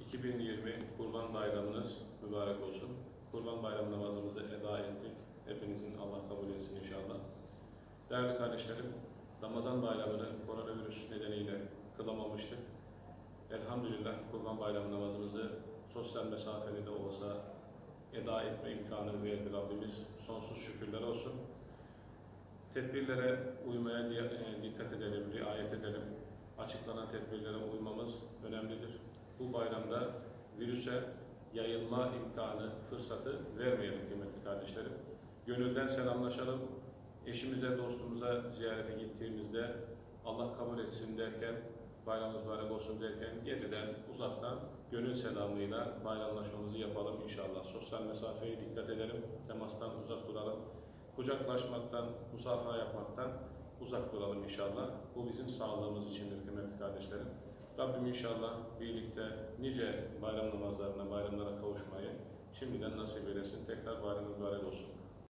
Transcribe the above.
2020 Kurban Bayramınız mübarek olsun. Kurban Bayramı namazımızı eda ettik. Hepinizin Allah kabul etsin inşallah. Değerli kardeşlerim, Ramazan Bayramı'nı koronavirüs nedeniyle kılamamıştık. Elhamdülillah Kurban Bayramı namazımızı sosyal mesafeli de olsa eda etme imkanı verdi Rabbimiz. Sonsuz şükürler olsun. Tedbirlere uymaya dikkat edelim, riayet edelim. Açıklanan tedbirlere uymamız önemlidir. Bu bayramda virüse yayılma imkanı, fırsatı vermeyelim kıymetli kardeşlerim. Gönülden selamlaşalım. Eşimize, dostumuza ziyarete gittiğimizde Allah kabul etsin derken, bayramımız mübarek olsun derken geriden, uzaktan gönül selamıyla bayramlaşmamızı yapalım inşallah. Sosyal mesafeye dikkat edelim, temastan uzak duralım. Kucaklaşmaktan, musafaha yapmaktan uzak duralım inşallah. Bu bizim sağlığımız içindir kıymetli kardeşlerim. Rabbim inşallah birlikte nice bayram namazlarına, bayramlara kavuşmayı şimdiden nasip eylesin. Tekrar bayram mübarek olsun.